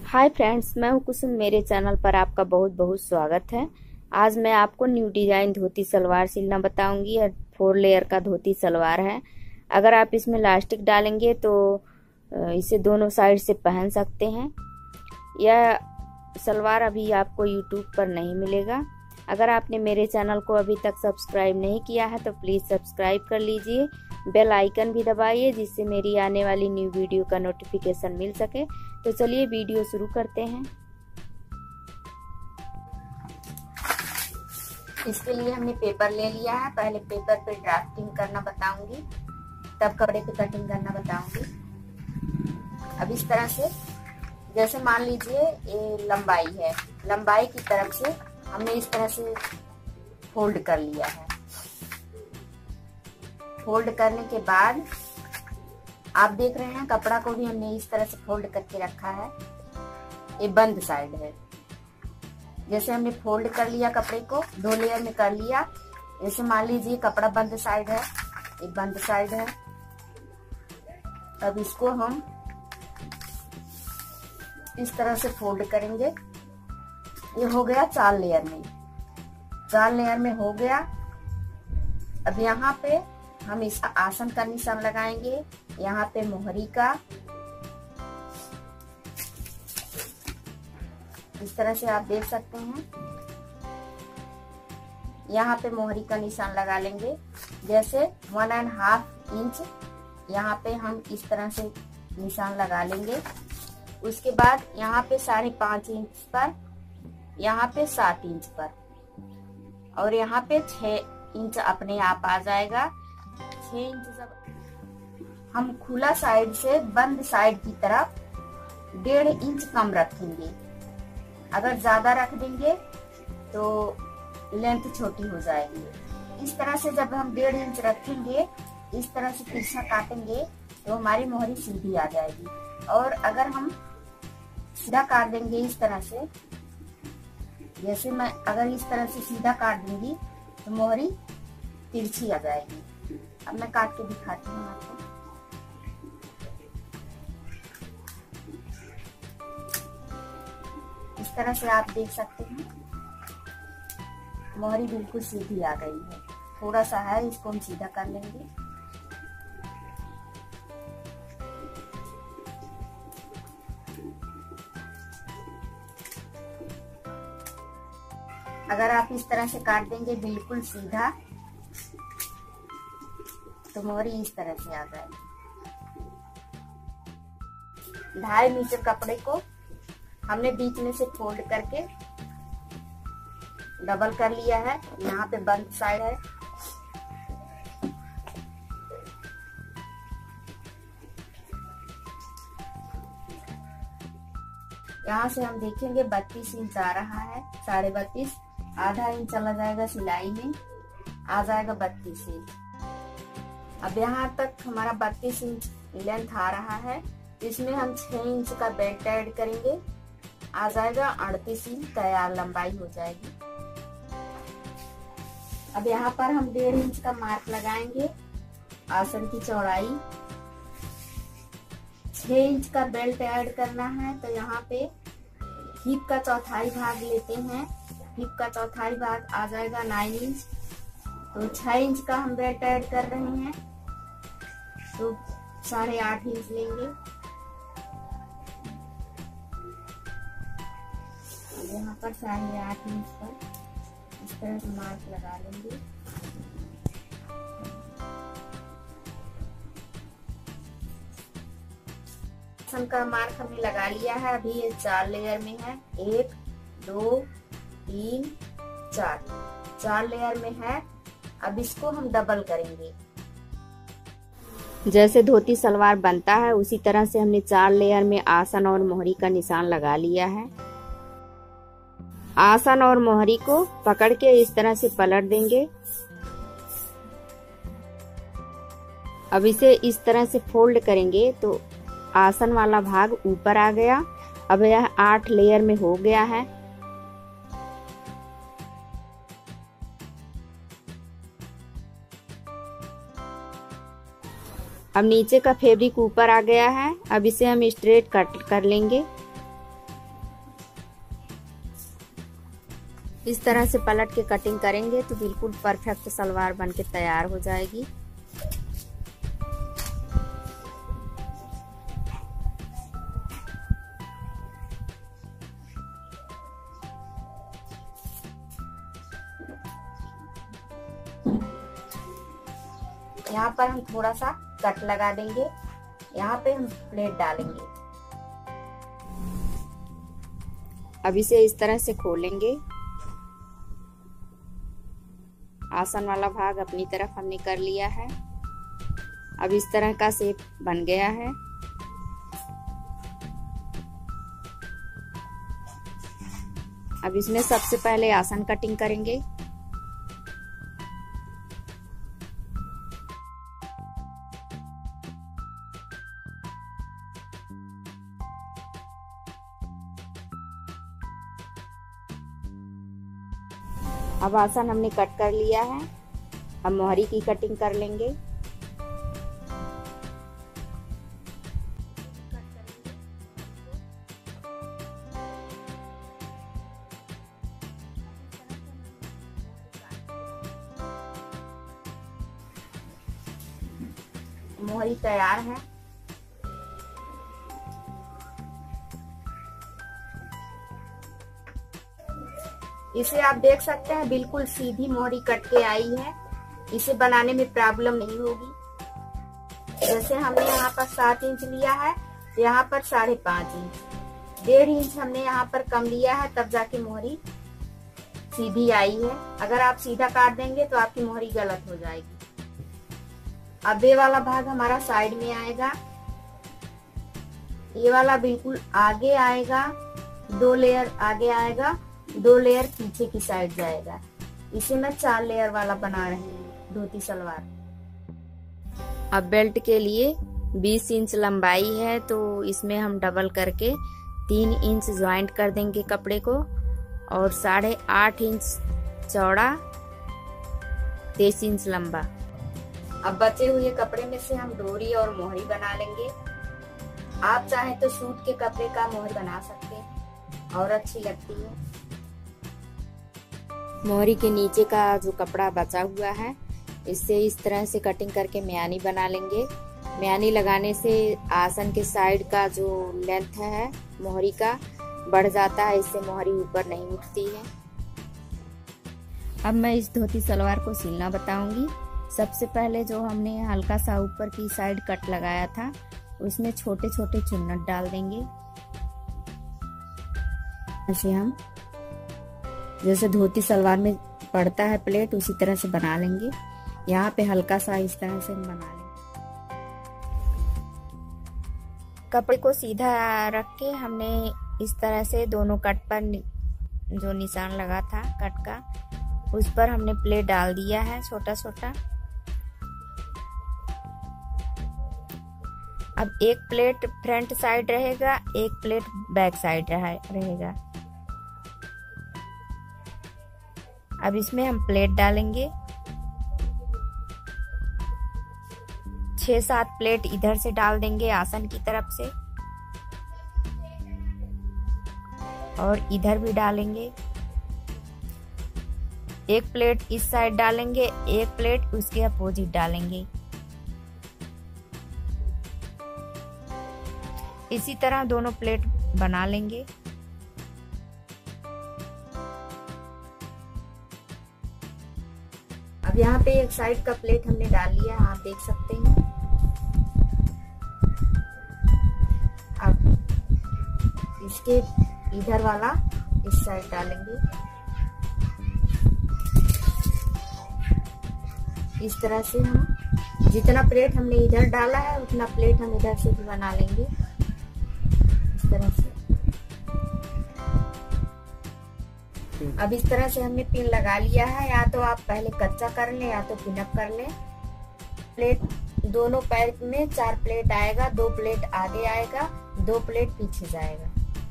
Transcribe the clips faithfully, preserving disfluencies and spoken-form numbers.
Hi friends, मैं हूं कुसुम। मेरे चैनल पर आपका बहुत बहुत स्वागत है। आज मैं आपको न्यू डिजाइन धोती सलवार सिलना बताऊंगी। और फोर लेयर का धोती सलवार है। अगर आप इसमें इलास्टिक डालेंगे तो इसे दोनों साइड से पहन सकते हैं। यह सलवार अभी आपको यूट्यूब पर नहीं मिलेगा। अगर आपने मेरे चैनल को अभी तक सब्सक्राइब नहीं किया है तो प्लीज़ सब्सक्राइब कर लीजिए। बेल आइकन भी दबाइए जिससे मेरी आने वाली न्यू वीडियो का नोटिफिकेशन मिल सके। तो चलिए वीडियो शुरू करते हैं। इसके लिए हमने पेपर ले लिया है। पहले पेपर पे ड्राफ्टिंग करना बताऊंगी, तब कपड़े पे कटिंग करना बताऊंगी। अब इस तरह से, जैसे मान लीजिए ये लंबाई है, लंबाई की तरफ से हमने इस तरह से फोल्ड कर लिया है। फोल्ड करने के बाद आप देख रहे हैं कपड़ा को भी हमने इस तरह से फोल्ड करके रखा है। ये बंद साइड है। जैसे हमने फोल्ड कर लिया कपड़े को, दो लेयर में कर लिया। जैसे मान लीजिए कपड़ा बंद साइड है, ये बंद साइड है। अब इसको हम इस तरह से फोल्ड करेंगे। ये हो गया चार लेयर में, चार लेयर में हो गया। अब यहाँ पे हम इसका आसन का निशान लगाएंगे। यहाँ पे मोहरी का इस तरह से आप देख सकते हैं। यहाँ पे मोहरी का निशान लगा लेंगे। जैसे वन एंड हाफ इंच यहाँ पे हम इस तरह से निशान लगा लेंगे। उसके बाद यहाँ पे साढ़े पांच इंच पर, यहाँ पे सात इंच पर, और यहाँ पे छह इंच अपने आप आ जाएगा। छह इंच जब हम खुला साइड से बंद साइड की तरफ डेढ़ इंच कम रखेंगे। अगर ज्यादा रख देंगे तो लेंथ छोटी हो जाएगी। इस तरह से जब हम डेढ़ इंच रखेंगे, इस तरह से तिरछा काटेंगे तो हमारी मोहरी सीधी आ जाएगी। और अगर हम सीधा काट देंगे इस तरह से, जैसे मैं अगर इस तरह से सीधा काट दूंगी तो मोहरी तिरछी आ जाएगी। अब मैं काट के दिखाती हूँ आपको। इस तरह से आप देख सकते हैं मोहरी बिल्कुल सीधी आ गई है। थोड़ा सा है, इसको हम सीधा कर लेंगे। अगर आप इस तरह से काट देंगे बिल्कुल सीधा तो मोहरी इस तरह से आ जाएगी। ढाई मीटर कपड़े को हमने बीच में से फोल्ड करके डबल कर लिया है। यहाँ पे बंद साइड है। यहाँ से हम देखेंगे बत्तीस इंच आ रहा है, साढ़े बत्तीस, आधा इंच चला जाएगा सिलाई में, आ जाएगा बत्तीस इंच। अब यहाँ तक हमारा बत्तीस इंच लेंथ आ रहा है। इसमें हम छह इंच का बेल्ट ऐड करेंगे, आ जाएगा अड़तीस इंच, तैयार लंबाई हो जाएगी। अब यहाँ पर हम डेढ़ इंच का मार्क लगाएंगे। आसन की चौड़ाई छह इंच का बेल्ट ऐड करना है, तो यहाँ पे हिप का चौथाई भाग लेते हैं। हिप का चौथाई भाग आ जाएगा नाइन इंच, तो छह इंच का हम बेल्ट ऐड कर रहे हैं, तो साढ़े आठ इंच लेंगे। यहाँ पर साढ़े आठ इंच पर इस तरह से मार्क लगा लेंगे। आसन का मार्क हमने लगा लिया है। अभी ये चार लेयर में है, एक, दो, तीन, चार, चार लेयर में है। अब इसको हम डबल करेंगे। जैसे धोती सलवार बनता है उसी तरह से हमने चार लेयर में आसन और मोहरी का निशान लगा लिया है। आसन और मोहरी को पकड़ के इस तरह से पलट देंगे। अब इसे इस तरह से फोल्ड करेंगे तो आसन वाला भाग ऊपर आ गया। अब यह आठ लेयर में हो गया है। अब नीचे का फैब्रिक ऊपर आ गया है। अब इसे हम स्ट्रेट कट कर लेंगे। इस तरह से पलट के कटिंग करेंगे तो बिल्कुल परफेक्ट सलवार बनके तैयार हो जाएगी। यहाँ पर हम थोड़ा सा कट लगा देंगे, यहाँ पे हम प्लेट डालेंगे। अब इसे इस तरह से खोलेंगे। आसन वाला भाग अपनी तरफ हमने कर लिया है। अब इस तरह का शेप बन गया है। अब इसमें सबसे पहले आसन कटिंग करेंगे। अब आसन हमने कट कर लिया है। अब मोहरी की कटिंग कर लेंगे। मोहरी तैयार है। इसे आप देख सकते हैं बिल्कुल सीधी मोहरी कट के आई है। इसे बनाने में प्रॉब्लम नहीं होगी। जैसे हमने यहाँ पर सात इंच लिया है, यहाँ पर साढ़े पाँच इंच, डेढ़ इंच हमने यहाँ पर कम लिया है, तब जाके मोहरी सीधी आई है। अगर आप सीधा काट देंगे तो आपकी मोहरी गलत हो जाएगी। अब ये वाला भाग हमारा साइड में आएगा, ये वाला बिल्कुल आगे आएगा, दो लेयर आगे आएगा, दो लेयर पीछे की साइड जाएगा। इसे मैं चार लेयर वाला बना रही हूँ धोती सलवार। अब बेल्ट के लिए बीस इंच लंबाई है, तो इसमें हम डबल करके तीन इंच ज्वाइंट कर देंगे कपड़े को, और साढ़े आठ इंच चौड़ा, तेईस इंच लंबा। अब बचे हुए कपड़े में से हम डोरी और मोहरी बना लेंगे। आप चाहें तो सूट के कपड़े का मोहरी बना सकते हैं और अच्छी लगती है। मोहरी के नीचे का जो कपड़ा बचा हुआ है, इससे इस तरह से कटिंग करके म्यानी बना लेंगे। म्यानी लगाने से आसन के साइड का जो लेंथ है मोहरी का बढ़ जाता है, इससे मोहरी ऊपर नहीं उठती है। अब मैं इस धोती सलवार को सिलना बताऊंगी। सबसे पहले जो हमने हल्का सा ऊपर की साइड कट लगाया था, उसमें छोटे छोटे चुन्नट डाल देंगे। ऐसे हम जैसे धोती सलवार में पड़ता है प्लेट, उसी तरह से बना लेंगे। यहाँ पे हल्का सा इस तरह से बना लेंगे। कपड़े को सीधा रख के हमने इस तरह से दोनों कट पर जो निशान लगा था कट का, उस पर हमने प्लेट डाल दिया है छोटा छोटा। अब एक प्लेट फ्रंट साइड रहेगा, एक प्लेट बैक साइड रहेगा। अब इसमें हम प्लेट डालेंगे। छह सात प्लेट इधर से डाल देंगे आसन की तरफ से, और इधर भी डालेंगे। एक प्लेट इस साइड डालेंगे, एक प्लेट उसके अपोजिट डालेंगे। इसी तरह दोनों प्लेट बना लेंगे। अब यहाँ पे एक साइड का प्लेट हमने डाल लिया, आप देख सकते हैं। अब इसके इधर वाला इस साइड डालेंगे। इस तरह से हम जितना प्लेट हमने इधर डाला है उतना प्लेट हम इधर से भी बना लेंगे, इस तरह से। अब इस तरह से हमने पिन लगा लिया है। या तो आप पहले कच्चा कर लें या तो पिन अप कर लें। प्लेट दोनों पैर में चार प्लेट आएगा, दो प्लेट आगे आएगा, दो प्लेट पीछे जाएगा।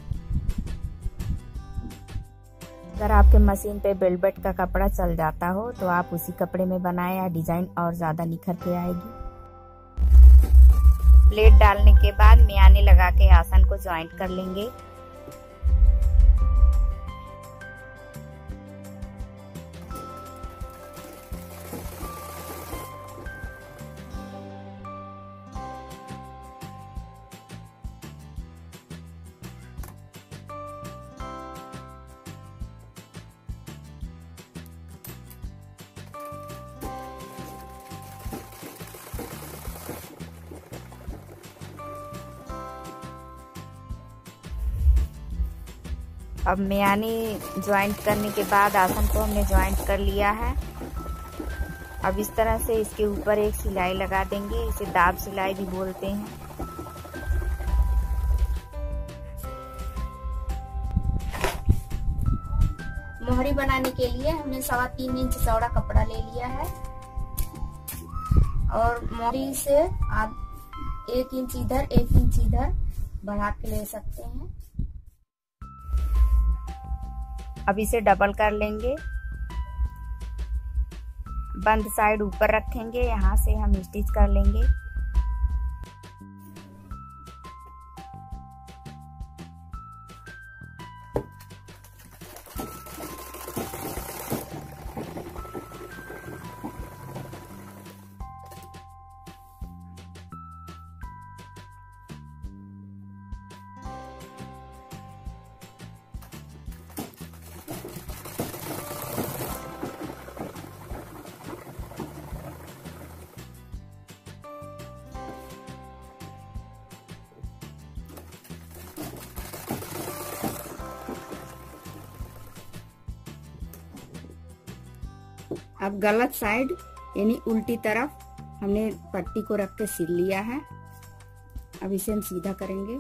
अगर आपके मशीन पे वेलवेट का कपड़ा चल जाता हो तो आप उसी कपड़े में बनाएं, या डिजाइन और ज्यादा निखर के आएगी। प्लेट डालने के बाद मियानी लगा के आसन को ज्वाइंट कर लेंगे। अब मियानी ज्वाइंट करने के बाद आसन को हमने ज्वाइंट कर लिया है। अब इस तरह से इसके ऊपर एक सिलाई लगा देंगे, इसे दाब सिलाई भी बोलते हैं। मोहरी बनाने के लिए हमने सवा तीन इंच चौड़ा कपड़ा ले लिया है और मोहरी से आप एक इंच इधर एक इंच इधर बढ़ा के ले सकते हैं। अब इसे डबल कर लेंगे, बंद साइड ऊपर रखेंगे, यहाँ से हम स्टिच कर लेंगे। अब गलत साइड यानी उल्टी तरफ हमने पट्टी को रख के सिल लिया है। अब इसे हम सीधा करेंगे।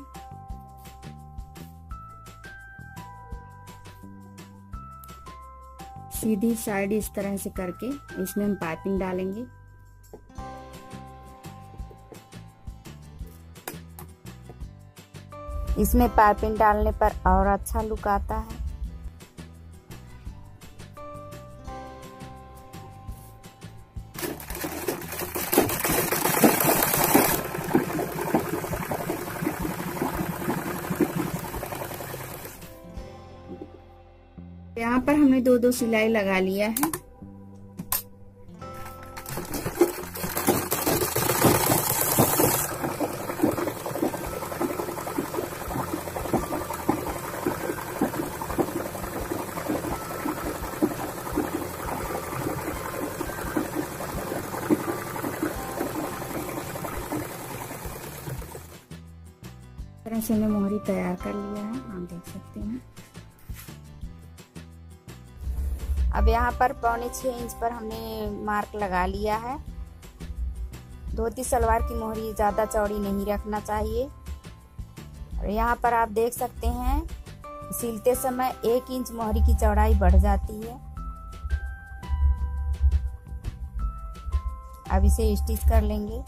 सीधी साइड इस तरह से करके इसमें हम पाइपिंग डालेंगे। इसमें पाइपिंग डालने पर और अच्छा लुक आता है। यहाँ पर हमने दो दो सिलाई लगा लिया है। तरह से हमने मोहरी तैयार कर लिया है, आप देख सकते हैं। अब यहाँ पर पौने छह इंच पर हमने मार्क लगा लिया है। धोती सलवार की मोहरी ज़्यादा चौड़ी नहीं रखना चाहिए। और यहाँ पर आप देख सकते हैं सिलते समय एक इंच मोहरी की चौड़ाई बढ़ जाती है। अब इसे स्टिच कर लेंगे।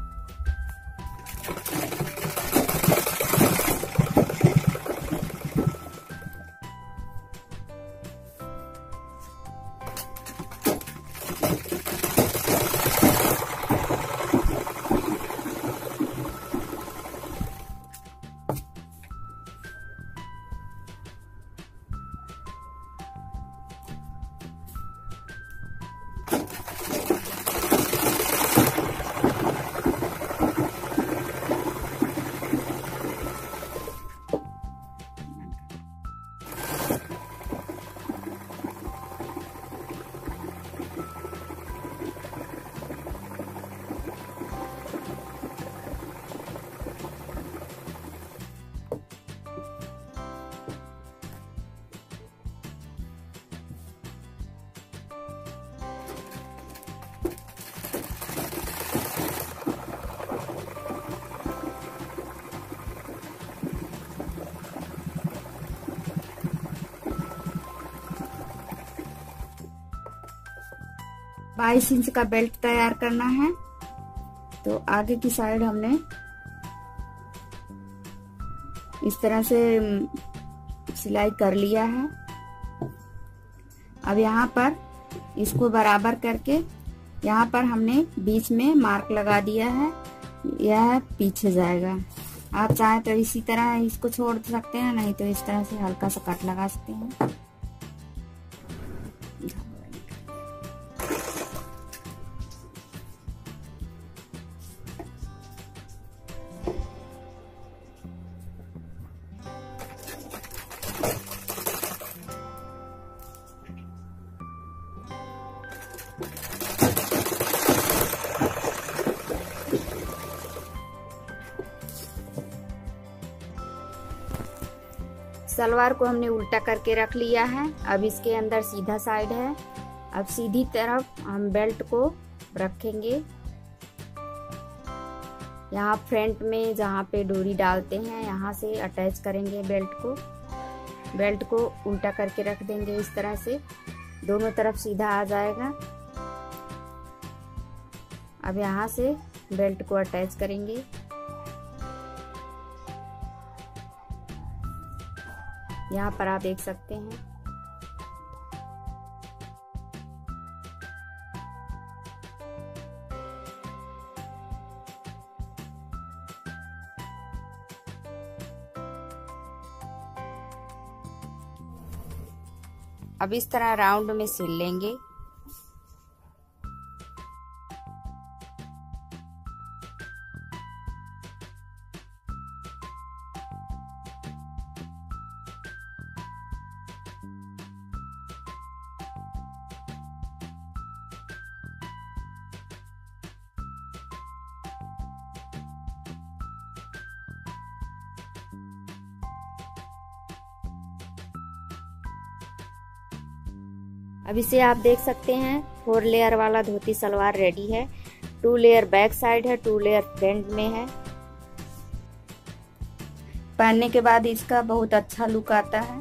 बाईस इंच का बेल्ट तैयार करना है। तो आगे की साइड हमने इस तरह से सिलाई कर लिया है। अब यहाँ पर इसको बराबर करके यहाँ पर हमने बीच में मार्क लगा दिया है, यह पीछे जाएगा। आप चाहे तो इसी तरह इसको छोड़ सकते हैं, नहीं तो इस तरह से हल्का सा कट लगा सकते हैं। सलवार को हमने उल्टा करके रख लिया है। अब इसके अंदर सीधा साइड है। अब सीधी तरफ हम बेल्ट को रखेंगे। यहाँ फ्रंट में जहाँ पे डोरी डालते हैं यहाँ से अटैच करेंगे बेल्ट को। बेल्ट को उल्टा करके रख देंगे इस तरह से, दोनों तरफ सीधा आ जाएगा। अब यहाँ से बेल्ट को अटैच करेंगे। यहाँ पर आप देख सकते हैं। अब इस तरह राउंड में सिल लेंगे। अब इसे आप देख सकते हैं, फोर लेयर वाला धोती सलवार रेडी है। टू लेयर बैक साइड है, टू लेयर फ्रंट में है। पहनने के बाद इसका बहुत अच्छा लुक आता है।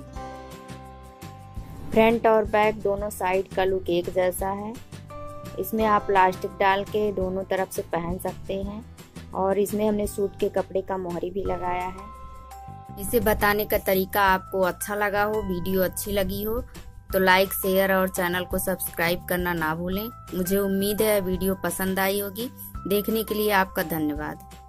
फ्रंट और बैक दोनों साइड का लुक एक जैसा है। इसमें आप प्लास्टिक डाल के दोनों तरफ से पहन सकते हैं और इसमें हमने सूट के कपड़े का मोहरी भी लगाया है। इसे बताने का तरीका आपको अच्छा लगा हो, वीडियो अच्छी लगी हो तो लाइक, शेयर और चैनल को सब्सक्राइब करना ना भूलें। मुझे उम्मीद है वीडियो पसंद आई होगी। देखने के लिए आपका धन्यवाद।